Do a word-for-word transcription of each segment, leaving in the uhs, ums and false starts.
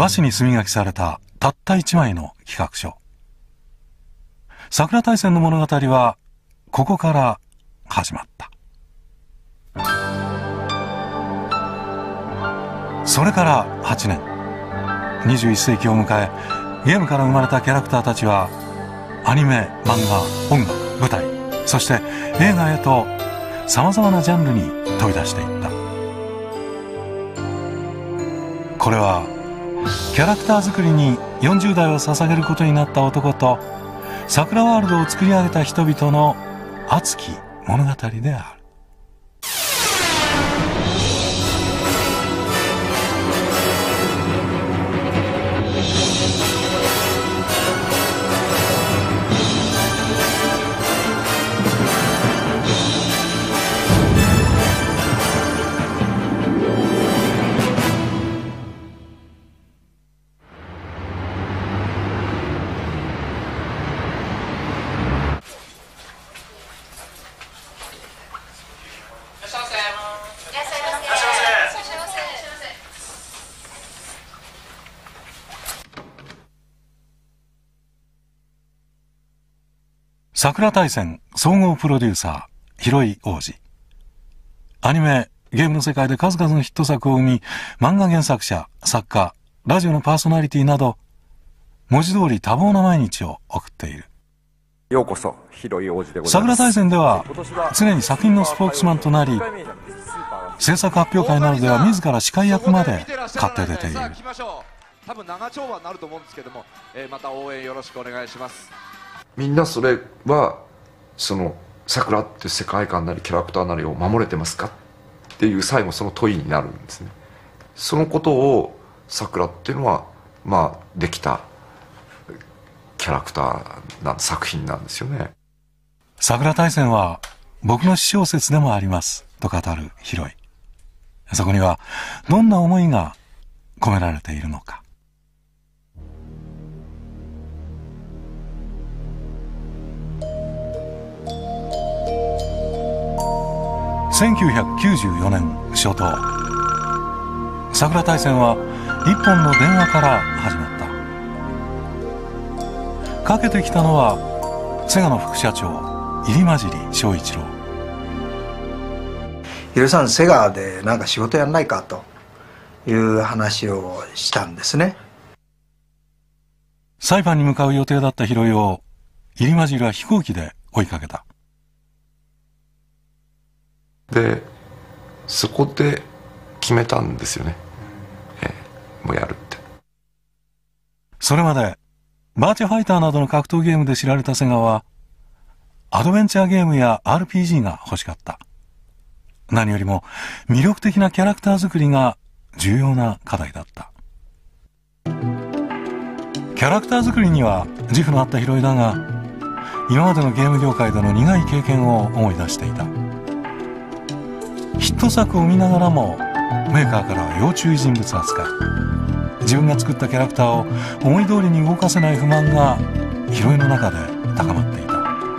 和紙に墨書きされたたった一枚の企画書。桜大戦の物語はここから始まった。それからはちねん、にじゅういっせいきを迎え、ゲームから生まれたキャラクターたちはアニメ、漫画、音楽、舞台、そして映画へとさまざまなジャンルに飛び出していった。これはキャラクター作りによんじゅうだいを捧げることになった男と桜ワールドを作り上げた人々の熱き物語である。桜大戦総合プロデューサー、広井王子。アニメ、ゲームの世界で数々のヒット作を生み、漫画原作者、作家、ラジオのパーソナリティなど、文字通り多忙な毎日を送っている。 ようこそ、広井王子でございます。 桜大戦では、常に作品のスポークスマンとなり、制作発表会などでは自ら司会役まで買って出ている。 多分長丁場になると思うんですけども、えー、また応援よろしくお願いします。 みんなそれはその桜って世界観なりキャラクターなりを守れてますかっていう最後その問いになるんですね。そのことを桜っていうのはまあできたキャラクターな作品なんですよね。 桜大戦は僕の私小説でもありますと語る広井。そこにはどんな思いが込められているのか。せんきゅうひゃくきゅうじゅうよねん初頭、桜大戦は一本の電話から始まった。かけてきたのはセガの副社長入間尻正一郎。 広井さん、セガでなんか仕事やんないかという話をしたんですね。 サイパンに向かう予定だった広井を入間尻は飛行機で追いかけた。 でそこで決めたんですよね、えー、もうやるって。 それまでバーチャファイターなどの格闘ゲームで知られたセガはアドベンチャーゲームや アールピージー が欲しかった。何よりも魅力的なキャラクター作りが重要な課題だった。キャラクター作りには自負のあった広井だが、今までのゲーム業界での苦い経験を思い出していた。ヒット作を見ながらもメーカーからは要注意人物扱い、自分が作ったキャラクターを思い通りに動かせない不満が広井の中で高まっていた。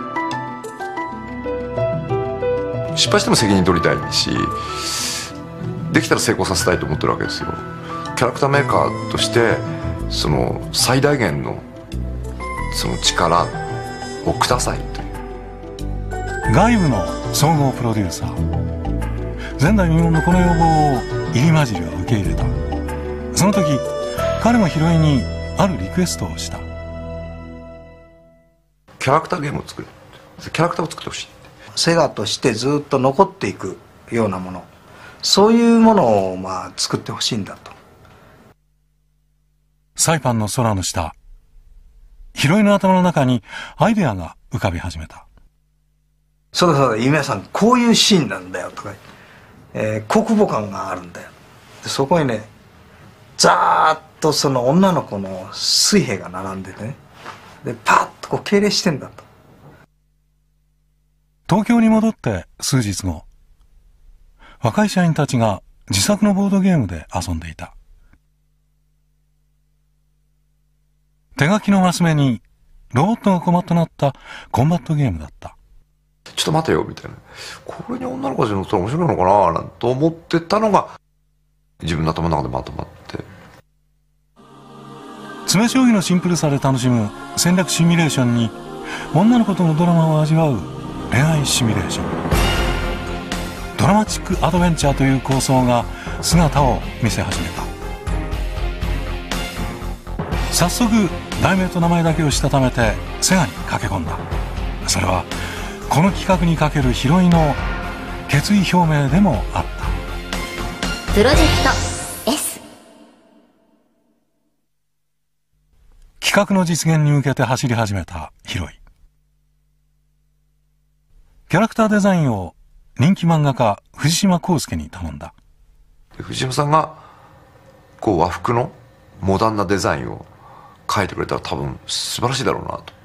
失敗しても責任取りたいし、できたら成功させたいと思ってるわけですよ。キャラクターメーカーとしてその最大限のその力をくださいという。 外部の総合プロデューサー、前代未聞のこの要望を入間尻は受け入れた。その時彼も広井にあるリクエストをした。 キャラクターゲームを作る、キャラクターを作ってほしい。 セガとしてずっと残っていくようなもの、そういうものをまあ作ってほしいんだと。 サイパンの空の下、広井の頭の中にアイデアが浮かび始めた。 そうだそうだ、夢屋さんこういうシーンなんだよとか、えー、国母感があるんだよ。でそこにね、ざーっとその女の子の水兵が並んでね、でパッとこう敬礼してんだと。 東京に戻って数日後、若い社員たちが自作のボードゲームで遊んでいた。手書きのマス目にロボットが駒となったコンバットゲームだった。 ちょっと待てよみたいな、これに女の子たち乗ったら面白いのかななんて思ってたのが自分の頭の中でまとまって、 詰将棋のシンプルさで楽しむ戦略シミュレーションに、女の子とのドラマを味わう恋愛シミュレーション、ドラマチックアドベンチャーという構想が姿を見せ始めた。早速題名と名前だけをしたためてセガに駆け込んだ。それはこの企画にかけるヒロイの決意表明でもあった。 プロジェクト S。 企画の実現に向けて走り始めたヒロイ。キャラクターデザインを人気漫画家藤島康介に頼んだ。 藤島さんがこう和服のモダンなデザインを描いてくれたら多分素晴らしいだろうなと思って。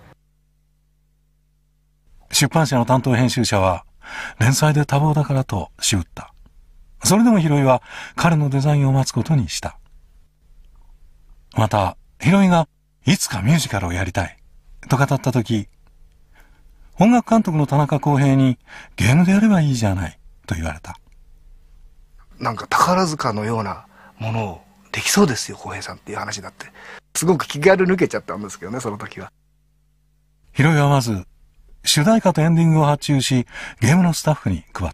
出版社の担当編集者は連載で多忙だからとしうった。それでもヒロイは彼のデザインを待つことにした。またヒロイがいつかミュージカルをやりたいと語った時、音楽監督の田中康平にゲームでやればいいじゃないと言われた。 なんか宝塚のようなものをできそうですよ康平さんっていう話になって、すごく気軽抜けちゃったんですけどね、その時は。 ヒロイはまず主題歌とエンディングを発注し、ゲームのスタッフに配った。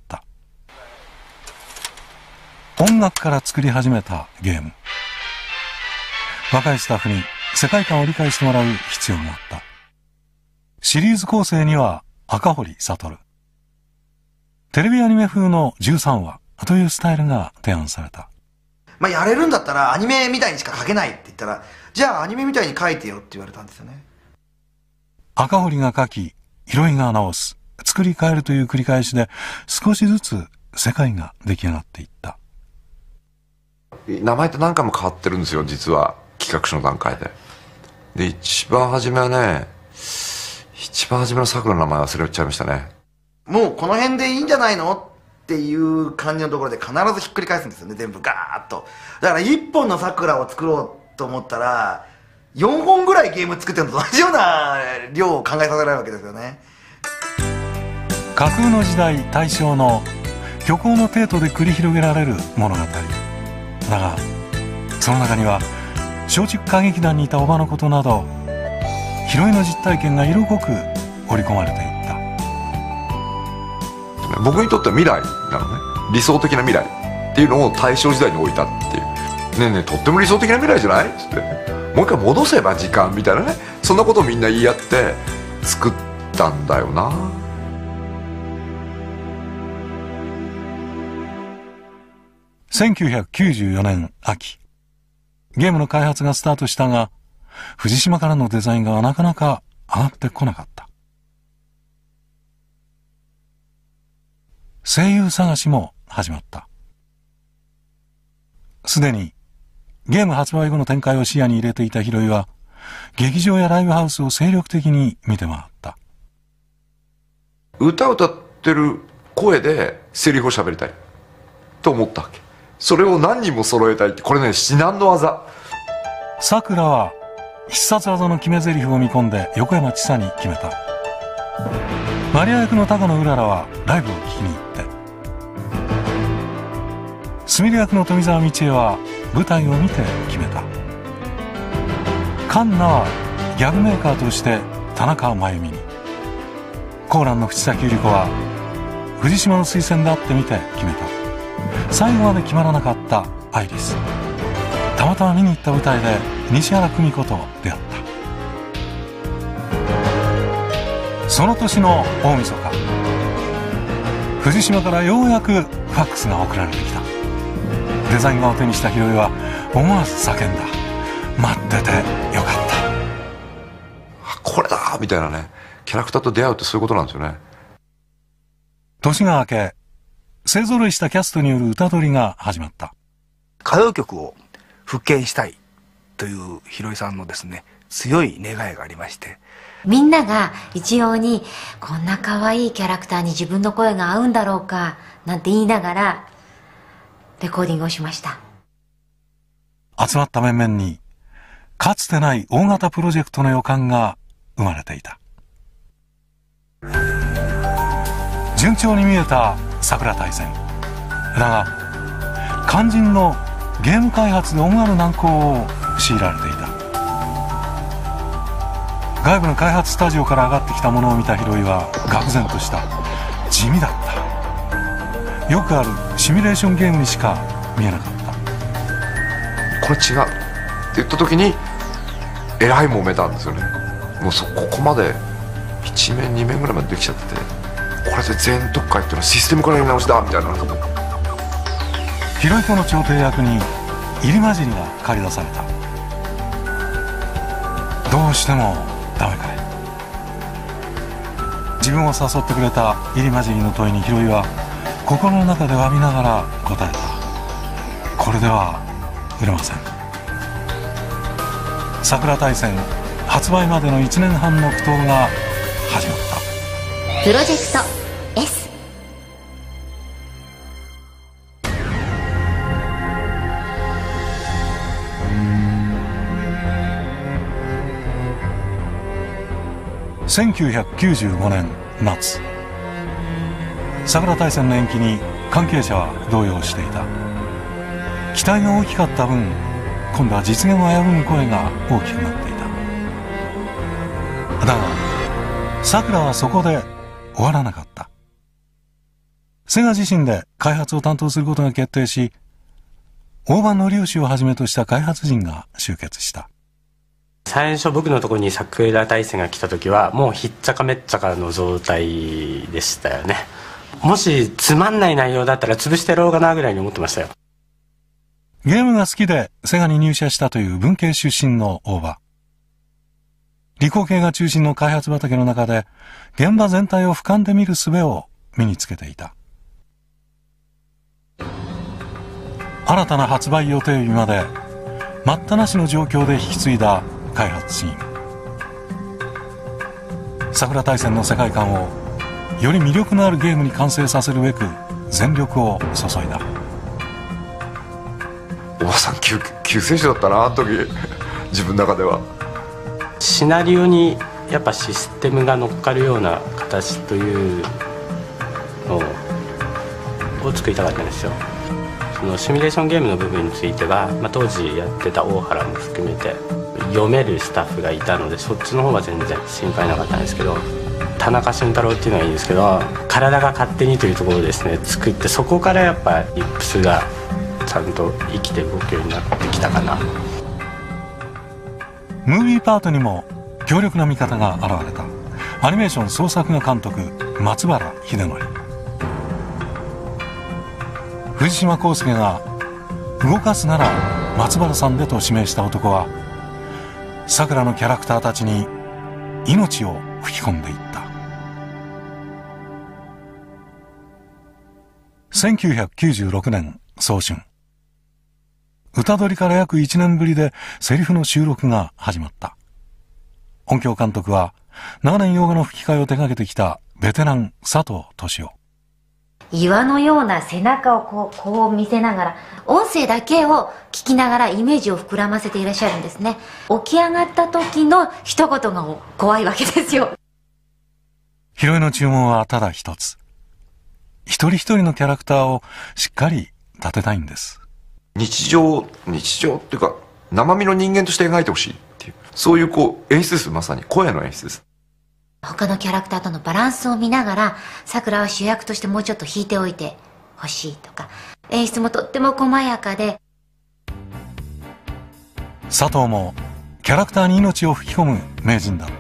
音楽から作り始めたゲーム。若いスタッフに世界観を理解してもらう必要があった。シリーズ構成には赤堀悟、テレビアニメ風のじゅうさんわというスタイルが提案された。 まあやれるんだったらアニメみたいにしか描けないって言ったら、じゃあアニメみたいに描いてよって言われたんですよね。 赤堀が描き、ヒロイが直す、作り変えるという繰り返しで少しずつ世界が出来上がっていった。 名前って何回も変わってるんですよ、実は企画書の段階で。で一番初めはね、一番初めの桜の名前忘れちゃいましたね。 もうこの辺でいいんじゃないのっていう感じのところで必ずひっくり返すんですよね、全部ガーッと。だからいっぽんの桜を作ろうと思ったらよんほんぐらいゲーム作ってるのと同じような量を考えさせられるわけですよね。 架空の時代大正の虚構の帝都で繰り広げられる物語だが、その中には松竹歌劇団にいた叔母のことなどヒロイの実体験が色濃く織り込まれていった。 僕にとっては未来なのね、理想的な未来っていうのを大正時代に置いたっていう。ねえねえ、とっても理想的な未来じゃないっつって、もう一回戻せば時間みたいなね、そんなことをみんな言い合って作ったんだよな。 せんきゅうひゃくきゅうじゅうよねん秋、ゲームの開発がスタートしたが、藤島からのデザインがなかなか上がってこなかった。声優探しも始まった。すでにゲーム発売後の展開を視野に入れていたヒロイは、劇場やライブハウスを精力的に見て回った。 歌を歌ってる声でセリフを喋りたいと思ったわけ。それを何人も揃えたいって、これね、至難の技。 さくらは必殺技の決め台詞を見込んで横山千佐に決めた。マリア役の高野うららはライブを聞きに行って、すみれ役の富澤道恵は舞台を見て決めた。カンナはギャグメーカーとして田中真由美に、コーランの藤崎百合子は藤島の推薦であってみて決めた。最後まで決まらなかったアイリス。たまたま見に行った舞台で西原久美子と出会った。その年の大晦日、藤島からようやくファックスが送られてきた。デザイン画を手にしたヒロイは思わず叫んだ。待っててよかった。 これだみたいなね、キャラクターと出会うってそういうことなんですよね。 年が明け、勢ぞろいしたキャストによる歌取りが始まった。 歌謡曲を復権したいというヒロイさんのですね、強い願いがありまして、 みんなが一様にこんな可愛いキャラクターに自分の声が合うんだろうかなんて言いながらレコーディングをしました。 集まった面々にかつてない大型プロジェクトの予感が生まれていた。順調に見えた桜大戦だが、肝心のゲーム開発で思わぬ難航を強いられていた。 外部の開発スタジオから上がってきたものを見たヒロイは愕然とした。地味だった。よくあるシミュレーションゲームにしか見えなかった。 これ違うって言った時にえらい揉めたんですよね。もうそここまでいち面に面ぐらいまでできちゃってて、これで全特化っていうのはシステムからやり直しだみたいな。 ヒロイコの調停役に入り混じりが駆り出された。どうしてもダメかい。自分を誘ってくれた入り混じりの問いにヒロイは心の中で詫びながら答えた。これでは売れません。桜大戦発売までのいちねんはんの苦闘が始まった。 プロジェクト エス。 せんきゅうひゃくきゅうじゅうごねん夏、桜大戦の延期に関係者は動揺していた。期待が大きかった分、今度は実現を危ぶむ声が大きくなっていた。だがさくらはそこで終わらなかった。セガ自身で開発を担当することが決定し、大場則義をはじめとした開発陣が集結した。 最初僕のところに桜大戦が来た時はもうひっちゃかめっちゃかの状態でしたよね。もしつまんない内容だったら潰してやろうかなぐらいに思ってましたよ。 ゲームが好きでセガに入社したという文系出身の大場。理工系が中心の開発畑の中で現場全体を俯瞰で見る術を身につけていた。新たな発売予定日まで待ったなしの状況で引き継いだ開発チーム。桜大戦の世界観をより魅力のあるゲームに完成させるべく全力を注いだ。 おばさん救救世主だったなあの時自分の中では。 シナリオにやっぱシステムが乗っかるような形というのを作りたかったんですよ。そのシミュレーションゲームの部分については、まあ、当時やってた大原も含めて読めるスタッフがいたので、そっちの方は全然心配なかったんですけど、田中俊太郎っていうのがいいんですけど、体が勝手にというところをですね作って、そこからやっぱリップスがちゃんと生きて動くようになってきたかな。 ムービーパートにも強力な味方が現れた。アニメーション総作画監督松原秀則。藤島康介が動かすなら松原さんでと指名した男はさくらのキャラクターたちに命を吹き込んでいった。せんきゅうひゃくきゅうじゅうろくねん早春、歌取りから約いちねんぶりでセリフの収録が始まった。音響監督は長年洋画の吹き替えを手掛けてきたベテラン佐藤俊夫。 岩のような背中をこう、こう見せながら、音声だけを聞きながらイメージを膨らませていらっしゃるんですね。起き上がった時の一言が怖いわけですよ。 ヒロイの注文はただ一つ。一人一人のキャラクターをしっかり立てたいんです。 日常、日常っていうか、生身の人間として描いてほしいっていう、そういうこう演出です。まさに声の演出です。 他のキャラクターとのバランスを見ながら、桜は主役としてもうちょっと引いておいてほしいとか、演出もとっても細やかで。 佐藤もキャラクターに命を吹き込む名人だった。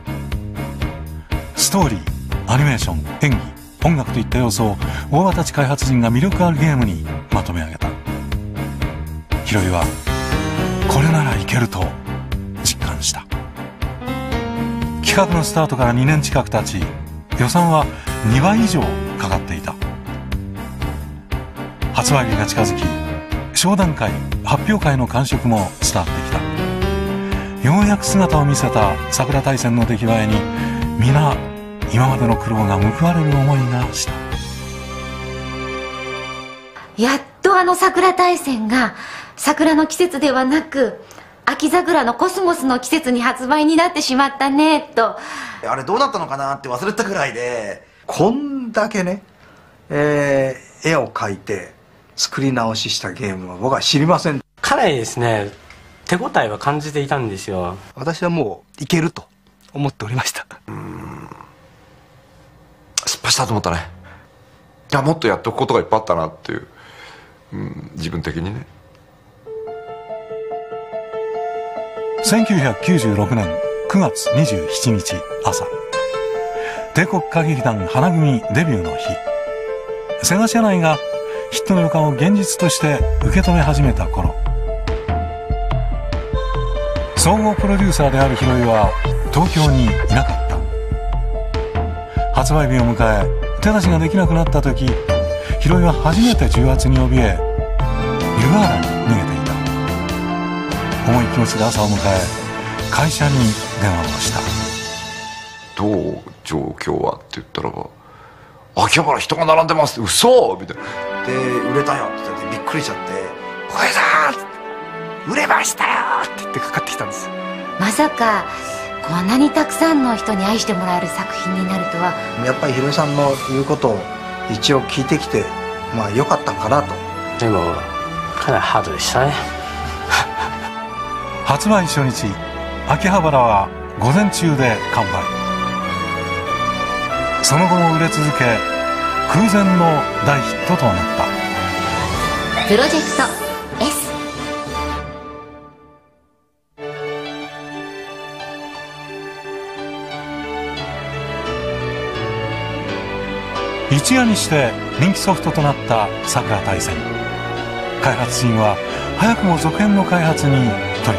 ストーリー、アニメーション、演技、音楽といった要素を大場たち開発陣が魅力あるゲームにまとめ上げた。ヒロイはこれならいけると実感した。企画のスタートからにねん近く経ち、予算はにばい以上かかっていた。発売日が近づき、商談会、発表会の感触も伝わってきた。ようやく姿を見せた桜大戦の出来栄えに、皆今までの苦労が報われる思いがした。 やっとあの桜大戦が桜の季節ではなく秋桜のコスモスの季節に発売になってしまったねと。 あれどうなったのかなって忘れたくらいで、 こんだけね、えー、絵を描いて作り直ししたゲームは僕は知りません。 かなりですね手応えは感じていたんですよ。 私はもういけると思っておりました。 うーん、失敗したと思ったね。いや、もっとやっておくことがいっぱいあったなっていう、うん、自分的にね。 せんきゅうひゃくきゅうじゅうろくねんくがつにじゅうしちにち朝、帝国歌劇団花組デビューの日、セガ社内がヒットの予感を現実として受け止め始めた頃、総合プロデューサーであるヒロイは東京にいなかった。発売日を迎え手出しができなくなった時、ヒロイは初めて重圧に怯え湯河原に逃げていた。重い気持ちで朝を迎え会社に電話をした。 どう状況はって言ったらば、秋葉原人が並んでますって、嘘みたいな。 で売れたよって言ってびっくりしちゃって「小平さん売れましたよ!」って言ってかかってきたんです。 まさかこんなにたくさんの人に愛してもらえる作品になるとは。 やっぱりひろみさんの言うことを一応聞いてきて、まあ良かったんかなと。 でもかなりハードでしたね。 発売初日、秋葉原は午前中で完売。その後も売れ続け空前の大ヒットとなった。 プロジェクト エス。 一夜にして人気ソフトとなったさくら大戦。開発チームは早くも続編の開発に取り掛かった。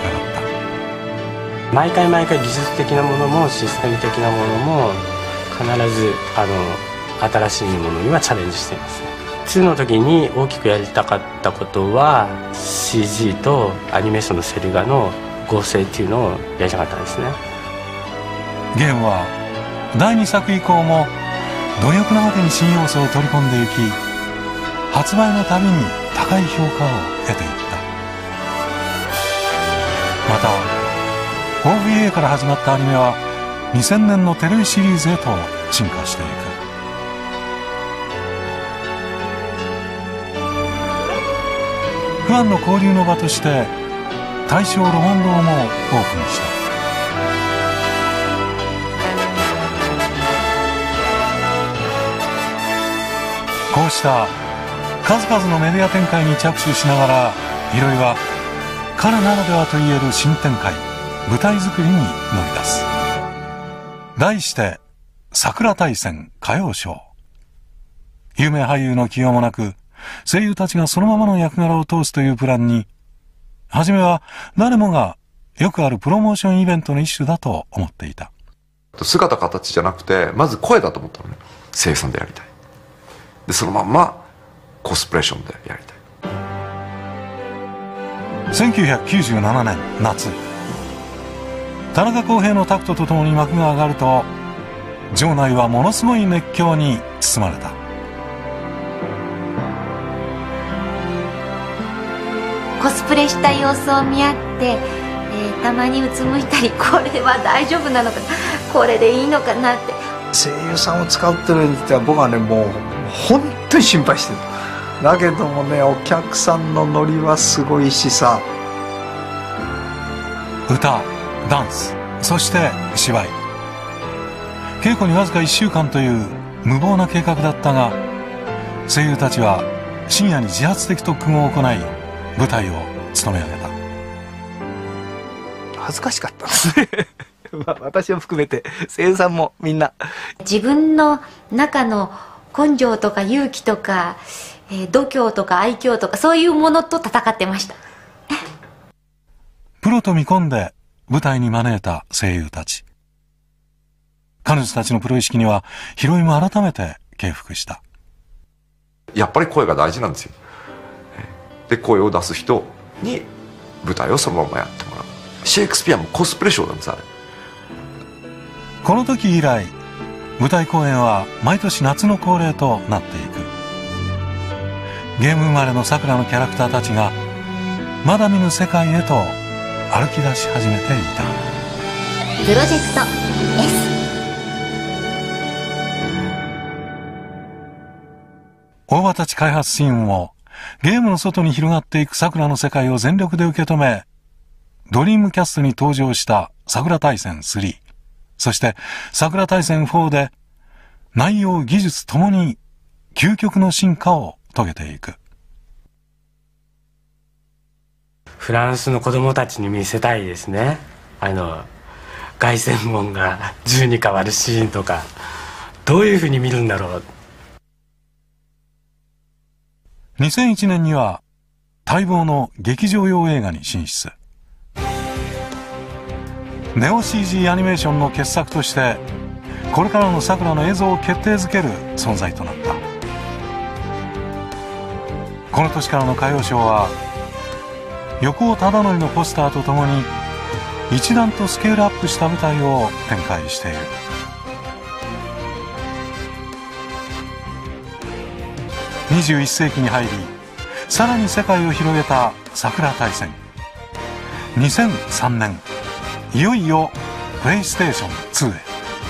毎回毎回技術的なものもシステム的なものも必ずあの新しいものにはチャレンジしています。ツーの時に大きくやりたかったことは シージー とアニメーションのセル画の合成っていうのをやりたかったんですね。 ゲームはだいにさく以降も努力なわけに新要素を取り込んでいき、発売のたびに高い評価を得ていった。また オーブイエー から始まったアニメはにせんねんのテレビシリーズへと進化していく。ファンの交流の場として大正ロマン堂もオープンした。こうした数々のメディア展開に着手しながら、ヒロイは彼ならではといえる新展開、舞台作りに乗り出す。題して桜大戦歌謡ショー。有名俳優の起用もなく声優たちがそのままの役柄を通すというプランに、初めは誰もがよくあるプロモーションイベントの一種だと思っていた。 姿形じゃなくてまず声だと思ったのね。声優さんでやりたい。でそのまんまコスプレーションでやりたい。 せんきゅうひゃくきゅうじゅうななねん夏、田中康平のタクトとともに幕が上がると、場内はものすごい熱狂に包まれた。 コスプレした様子を見合って、えー、たまにうつむいたり、これは大丈夫なのか、これでいいのかなって。 声優さんを使ってるにしては僕はね、もう本当に心配してる。だけどもね、お客さんのノリはすごいしさ。 歌、ダンス、そして芝居。稽古にわずかいっしゅうかんという無謀な計画だったが、声優たちは深夜に自発的特訓を行い舞台を務め上げた。 恥ずかしかったですね。まあ私を含めて声優さんもみんな自分の中の根性とか勇気とか、えー、度胸とか愛嬌とか、そういうものと戦ってました。 プロと見込んで舞台に招いた声優たち。彼女たちのプロ意識にはヒロイも改めて敬服した。 やっぱり声が大事なんですよ。で声を出す人に舞台をそのままやってもらう。シェイクスピアもコスプレショーなんです、あれ。 この時以来、舞台公演は毎年夏の恒例となっていく。ゲーム生まれのさくらのキャラクターたちがまだ見ぬ世界へと歩き出し始めていた。 プロジェクト エス。 大場たち開発チームもゲームの外に広がっていくさくらの世界を全力で受け止め、ドリームキャストに登場したさくら大戦スリー。 そして桜大戦フォーで内容技術ともに究極の進化を遂げていく。 フランスの子供たちに見せたいですね。あの凱旋門が銃に変わるシーンとか、どういうふうに見るんだろう。 にせんいちねんには待望の劇場用映画に進出。ネオ シージー アニメーションの傑作としてこれからのさくらの映像を決定づける存在となった。この年からの歌謡ショーは横尾忠則のポスターとともに一段とスケールアップした舞台を展開している。にじゅういっせいきに入りさらに世界を広げた桜大戦。にせんさんねんいよいよプレイステーションツーへ。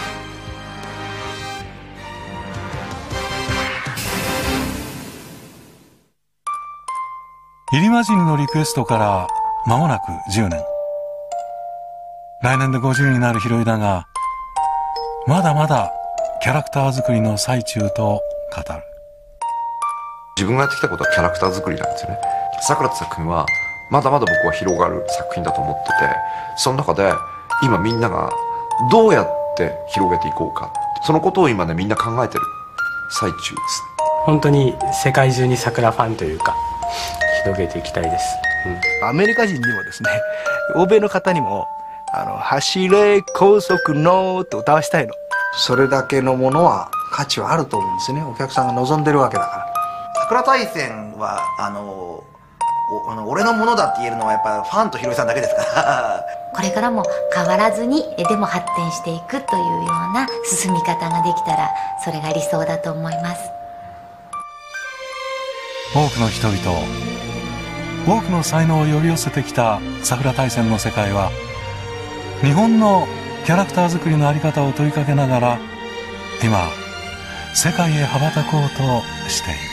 入間尻のリクエストから間もなくじゅうねん。来年でごじゅうになるヒロイだが、まだまだキャラクター作りの最中と語る。 自分がやってきたことはキャラクター作りなんですよね。桜って作品はまだまだ僕は広がる作品だと思ってて、その中で今みんながどうやって広げていこうか、そのことを今ねみんな考えてる最中ですね。 本当に世界中に桜ファンというか広げていきたいです、 うん、アメリカ人にもですね、欧米の方にもあの走れ高速のって歌わしたいの。 それだけのものは価値はあると思うんですね。お客さんが望んでるわけだから。 桜大戦はあのおあの俺のものだって言えるのはやっぱファンとヒロイさんだけですからこれからも変わらずにでも発展していくというような進み方ができたら、それが理想だと思います。 多くの人々を多くの才能を呼び寄せてきた桜大戦の世界は、日本のキャラクター作りの在り方を問いかけながら今世界へ羽ばたこうとしている。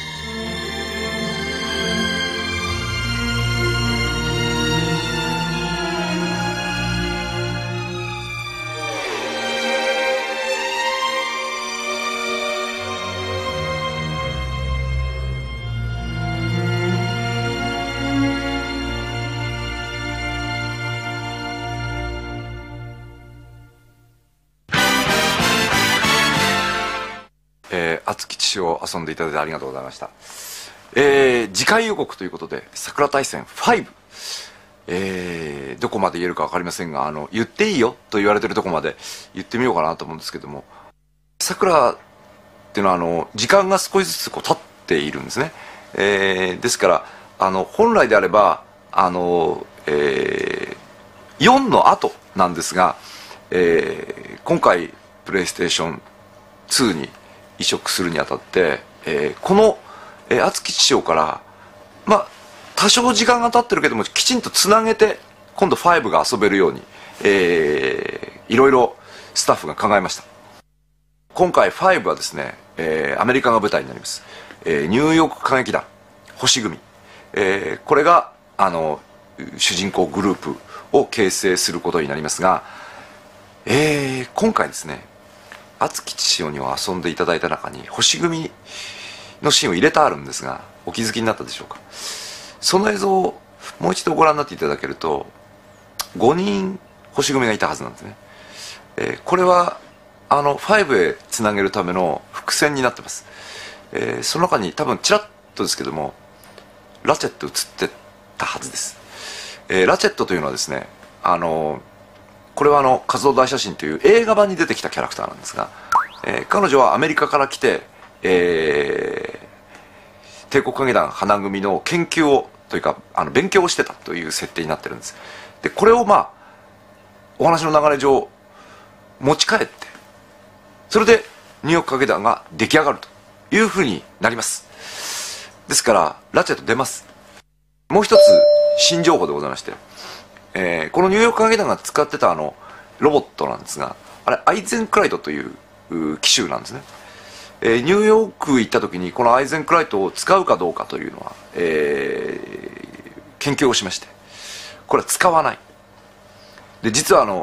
熱き血を遊んでいただいてありがとうございました。えー、次回予告ということで桜大戦ファイブ、えー、どこまで言えるか分かりませんが、あの言っていいよと言われてるとこまで言ってみようかなと思うんですけども、桜っていうのはあの時間が少しずつこう経っているんですね。えー、ですからあの本来であればあの、えー、よんの後なんですが、えー、今回プレイステーションツーに移植するにあたって、えー、この、えー、熱き師匠からまあ多少時間が経ってるけどもきちんとつなげて今度ファイブが遊べるように、えー、いろいろスタッフが考えました。今回ファイブはですね、えー、アメリカが舞台になります、えー、ニューヨーク歌劇団星組、えー、これがあの主人公グループを形成することになりますが、えー、今回ですね熱き師匠には遊んでいただいた中に星組のシーンを入れてあるんですが、お気づきになったでしょうか。その映像をもう一度ご覧になっていただけるとごにん星組がいたはずなんですね。えー、これはあのファイブへつなげるための伏線になってます。えー、その中に多分ちらっとですけどもラチェット映ってたはずです。えー、ラチェットというのはですね、あのこれはあの「活動大写真」という映画版に出てきたキャラクターなんですが、えー、彼女はアメリカから来て、えー、帝国歌劇団花組の研究をというかあの勉強をしてたという設定になってるんです。でこれをまあお話の流れ上持ち帰ってそれでニューヨーク歌劇団が出来上がるというふうになります。ですからラチェット出ます。もう一つ新情報でございまして、えー、このニューヨーク歌劇団が使ってたあのロボットなんですが、あれアイゼンクライトという機種なんですね。えー、ニューヨーク行った時にこのアイゼンクライトを使うかどうかというのは、えー、研究をしまして、これは使わないで、実はあの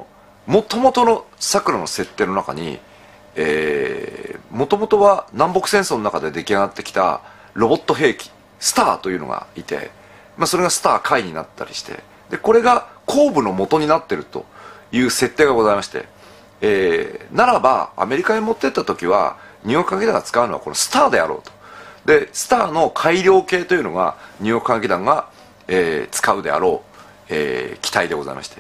もともとのさくらの設定の中にもともとは南北戦争の中で出来上がってきたロボット兵器スターというのがいて、まあ、それがスターカイになったりして、でこれが後部の元になっているという設定がございまして、えー、ならばアメリカに持ってった時はニューヨーク歌劇団が使うのはこのスターであろうと。でスターの改良系というのがニューヨーク歌劇団が、えー、使うであろう、えー、機体でございまして、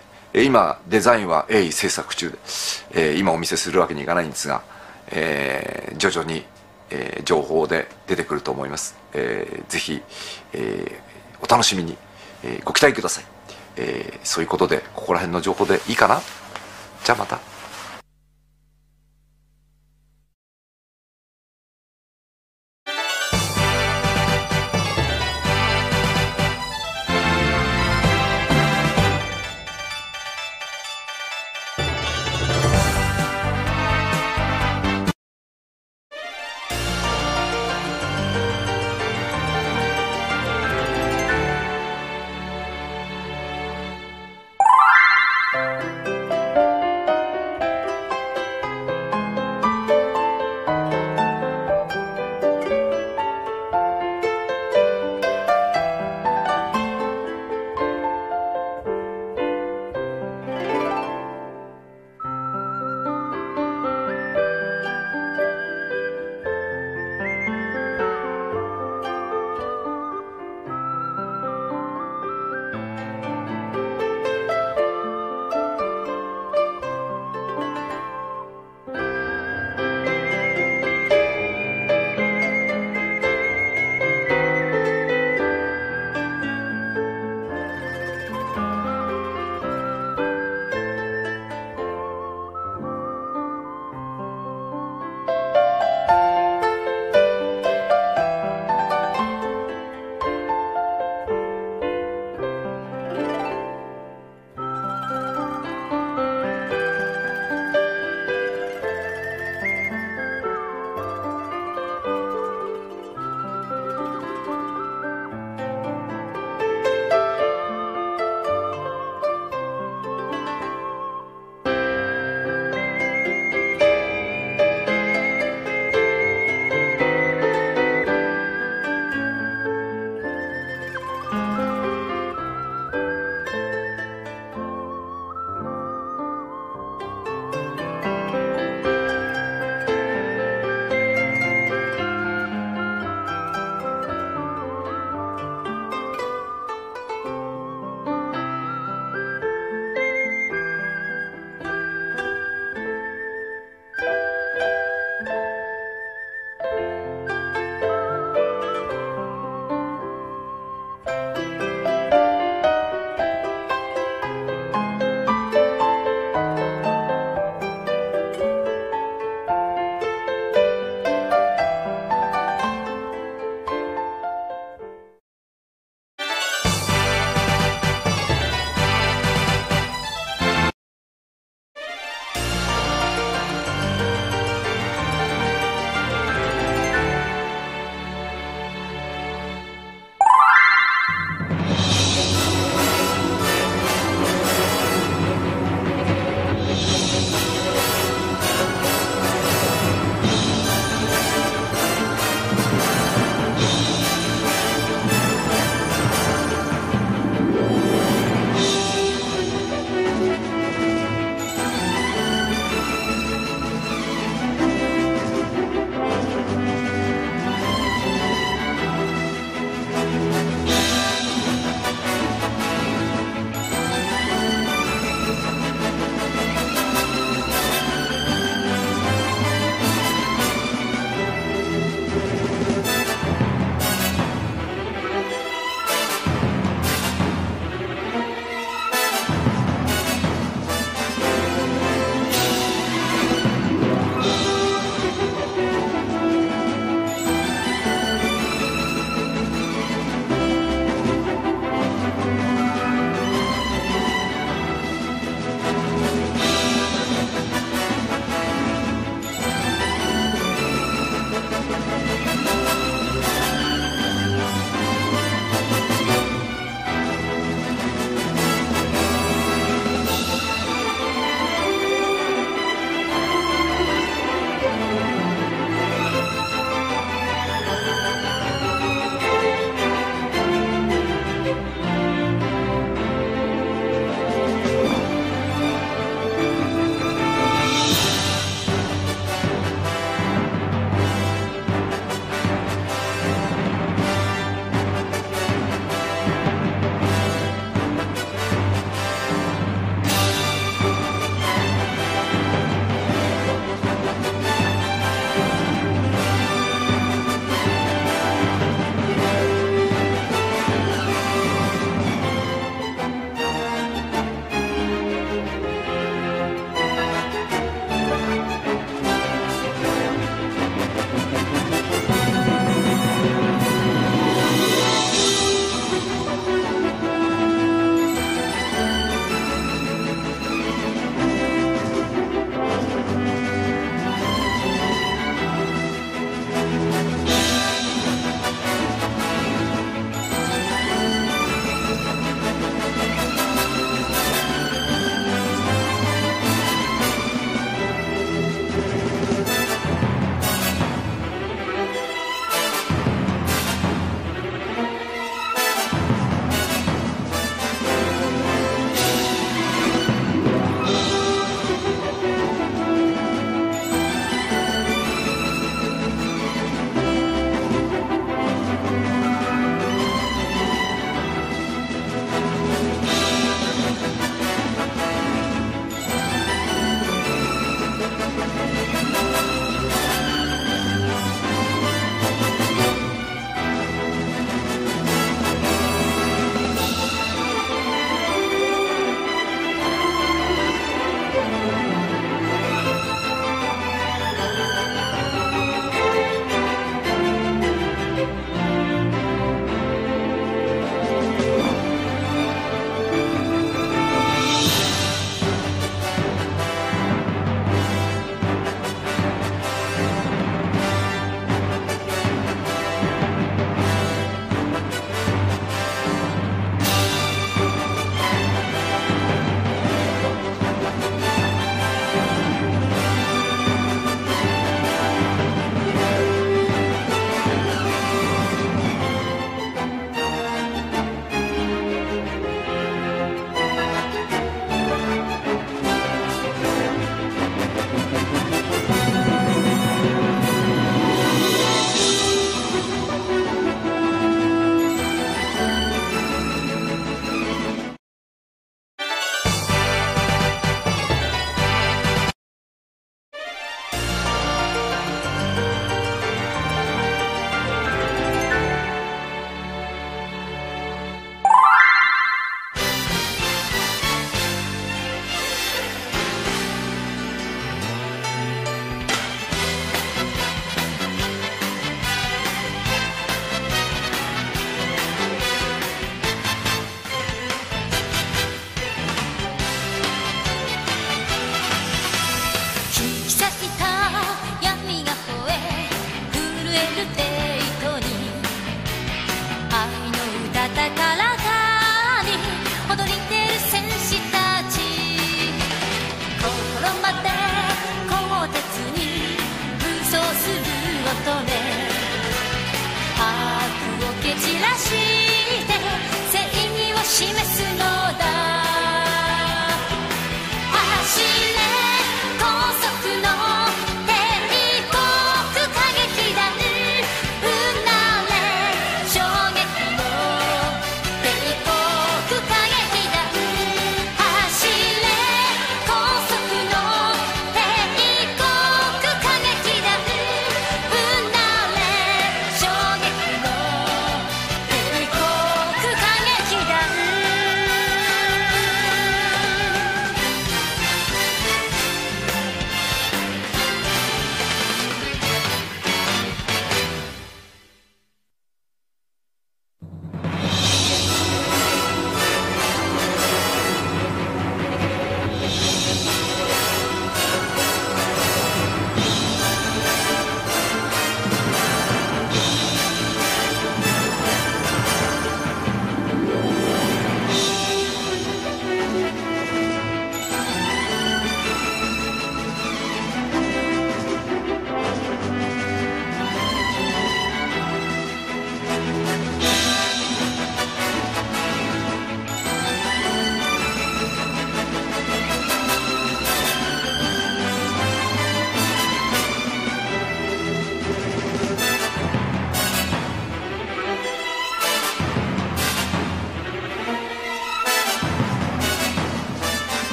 今デザインは鋭意制作中で、えー、今お見せするわけにいかないんですが、えー、徐々に、えー、情報で出てくると思います。えー、ぜひ、えー、お楽しみに、えー、ご期待ください。えー、そういうことでここら辺の情報でいいかな。じゃあまた。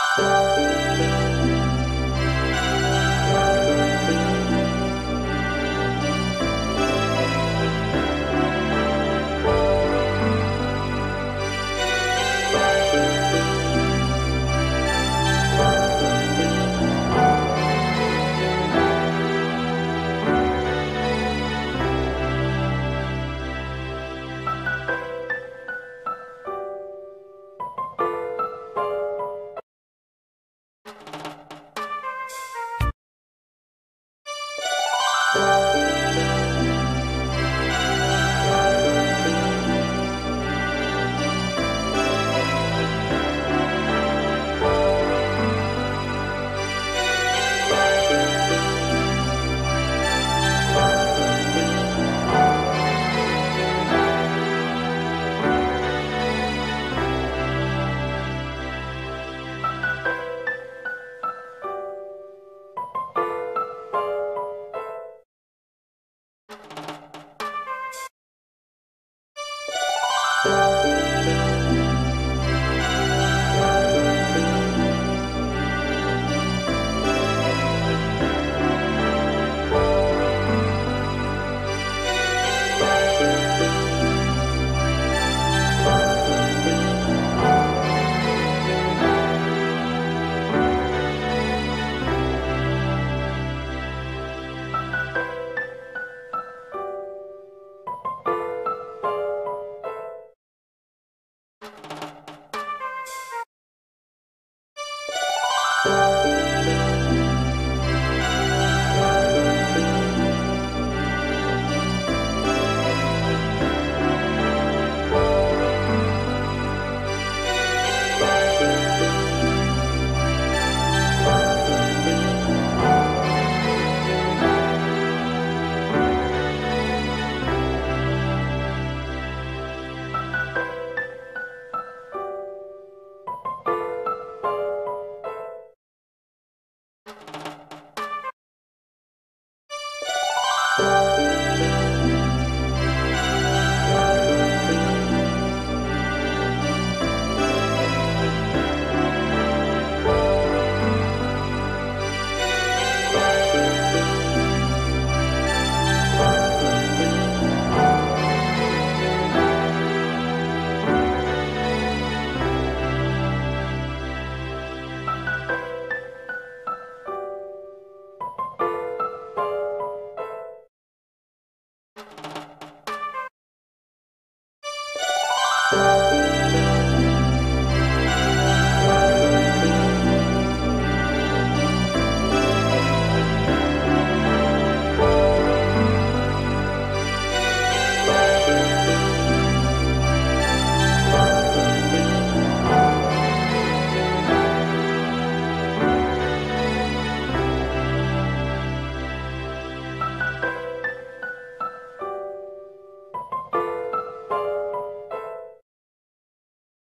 す。